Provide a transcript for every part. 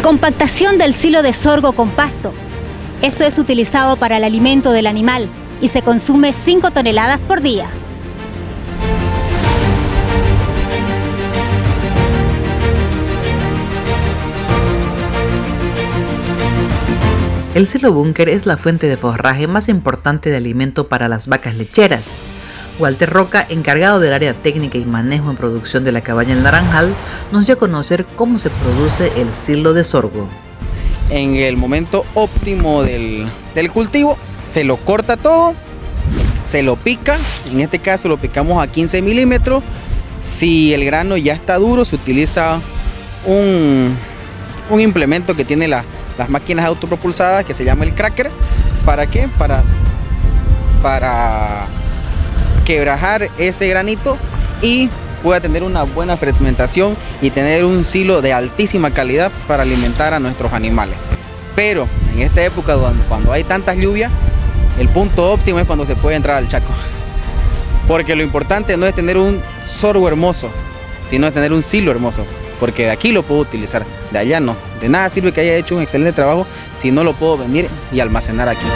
Compactación del silo de sorgo con pasto. Esto es utilizado para el alimento del animal y se consume 5 toneladas por día. El silo búnker es la fuente de forraje más importante de alimento para las vacas lecheras. Walter Roca, encargado del área técnica y manejo en producción de la cabaña El Naranjal, nos dio a conocer cómo se produce el silo de sorgo. En el momento óptimo del cultivo, se lo corta todo, se lo pica, en este caso lo picamos a 15 milímetros. Si el grano ya está duro, se utiliza un implemento que tiene las máquinas autopropulsadas que se llama el cracker. ¿Para qué? Para quebrajar ese granito y pueda tener una buena fermentación y tener un silo de altísima calidad para alimentar a nuestros animales. Pero en esta época, cuando hay tantas lluvias, el punto óptimo es cuando se puede entrar al Chaco. Porque lo importante no es tener un sorgo hermoso, sino es tener un silo hermoso. Porque de aquí lo puedo utilizar, de allá no. De nada sirve que haya hecho un excelente trabajo si no lo puedo venir y almacenar aquí.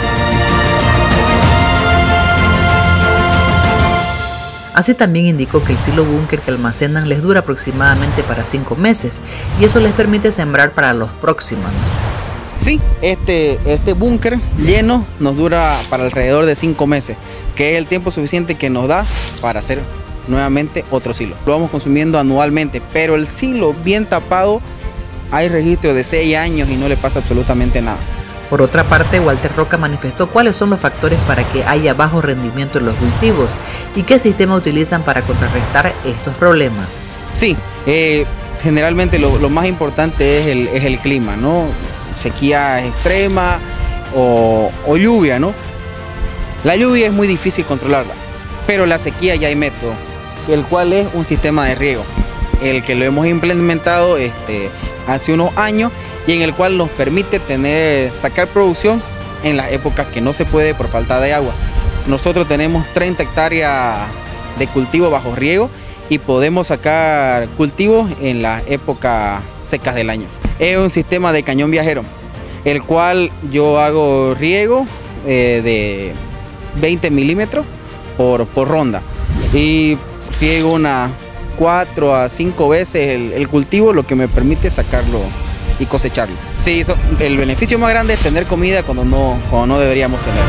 Así también indicó que el silo búnker que almacenan les dura aproximadamente para 5 meses y eso les permite sembrar para los próximos meses. Sí, este búnker lleno nos dura para alrededor de 5 meses, que es el tiempo suficiente que nos da para hacer nuevamente otro silo. Lo vamos consumiendo anualmente, pero el silo bien tapado hay registro de 6 años y no le pasa absolutamente nada. Por otra parte, Walter Roca manifestó cuáles son los factores para que haya bajo rendimiento en los cultivos y qué sistema utilizan para contrarrestar estos problemas. Sí, generalmente lo más importante es el clima, ¿no? Sequía extrema o lluvia, ¿no? La lluvia es muy difícil controlarla, pero la sequía ya hay método, el cual es un sistema de riego, el que lo hemos implementado hace unos años y en el cual nos permite sacar producción en las épocas que no se puede por falta de agua. Nosotros tenemos 30 hectáreas de cultivo bajo riego y podemos sacar cultivos en las épocas secas del año. Es un sistema de cañón viajero, el cual yo hago riego de 20 milímetros por ronda y riego unas 4 a 5 veces el cultivo, lo que me permite sacarlo y cosecharlo. Sí, el beneficio más grande es tener comida cuando no deberíamos tener.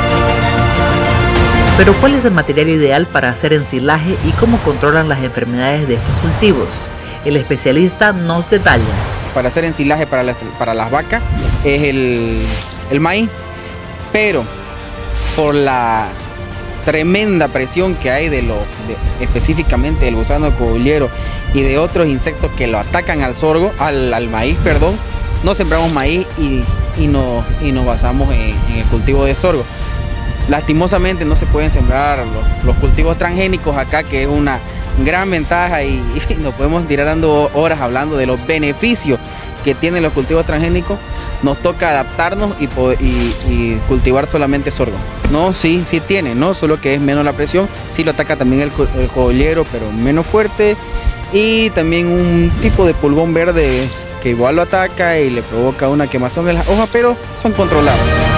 Pero ¿cuál es el material ideal para hacer ensilaje y cómo controlan las enfermedades de estos cultivos? El especialista nos detalla. Para hacer ensilaje para las vacas es el maíz, pero por la tremenda presión que hay específicamente del gusano cogullero y de otros insectos que lo atacan al maíz, perdón, no sembramos maíz y nos basamos en el cultivo de sorgo. Lastimosamente no se pueden sembrar los cultivos transgénicos acá, que es una gran ventaja y nos podemos tirar dando horas hablando de los beneficios que tienen los cultivos transgénicos. Nos toca adaptarnos y cultivar solamente sorgo. No, sí tiene, ¿no? Solo que es menos la presión. Sí lo ataca también el cogollero, pero menos fuerte. Y también un tipo de pulgón verde que igual lo ataca y le provoca una quemazón en las hojas, pero son controlados.